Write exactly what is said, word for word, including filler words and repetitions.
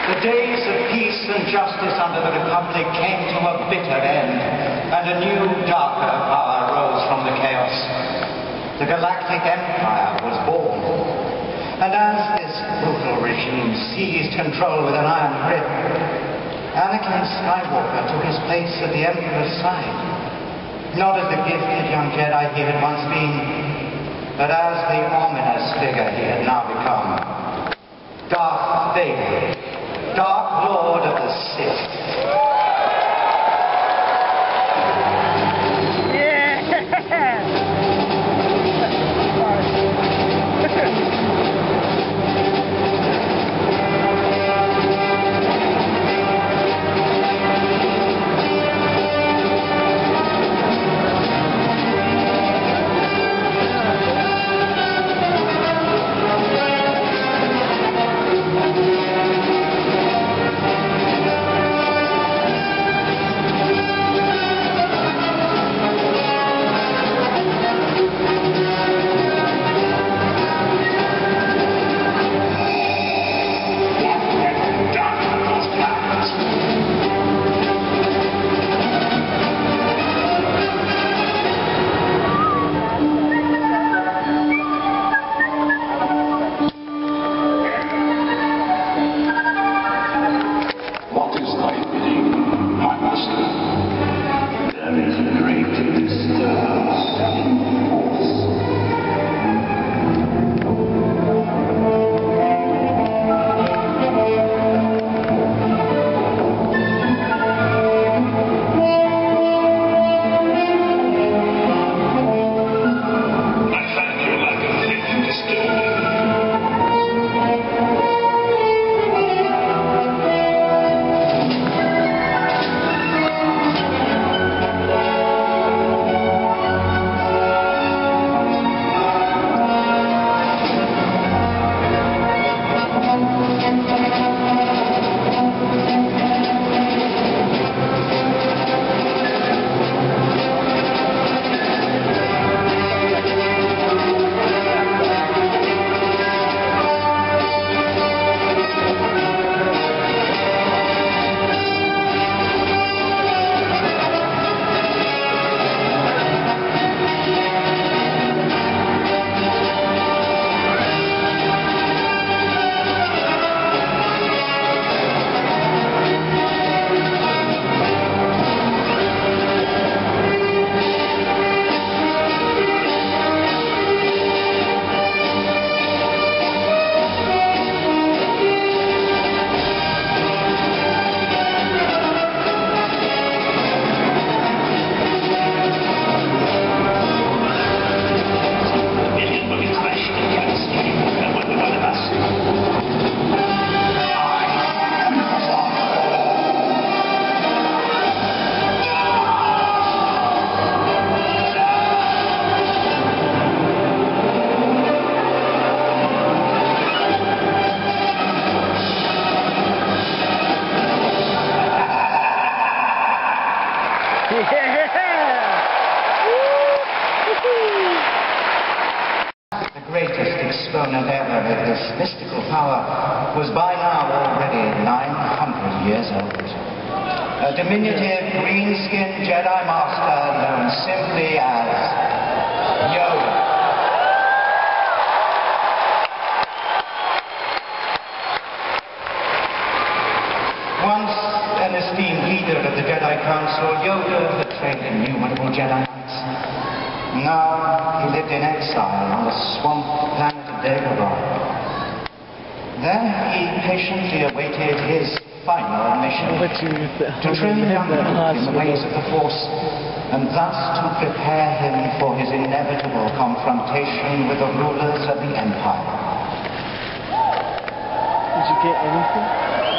The days of peace and justice under the Republic came to a bitter end, and a new, darker power rose from the chaos. The Galactic Empire was born. And as this brutal regime seized control with an iron grip, Anakin Skywalker took his place at the Emperor's side. Not as the gifted young Jedi he had once been, but as the ominous figure he had now become. Darth Vader, Dark Lord of the Sith. The greatest exponent ever of this mystical power was by now already nine hundred years old. A diminutive green-skinned Jedi Master known simply as Yoda. Once an esteemed leader of the Jedi Council, Yoda had trained innumerable Jedi Knights. Now he lived in exile on the swamped planet of Dagobah. Then he patiently awaited his final mission, to train young Luke in the ways of the Force, and thus to prepare him for his inevitable confrontation with the rulers of the Empire. Did you get anything?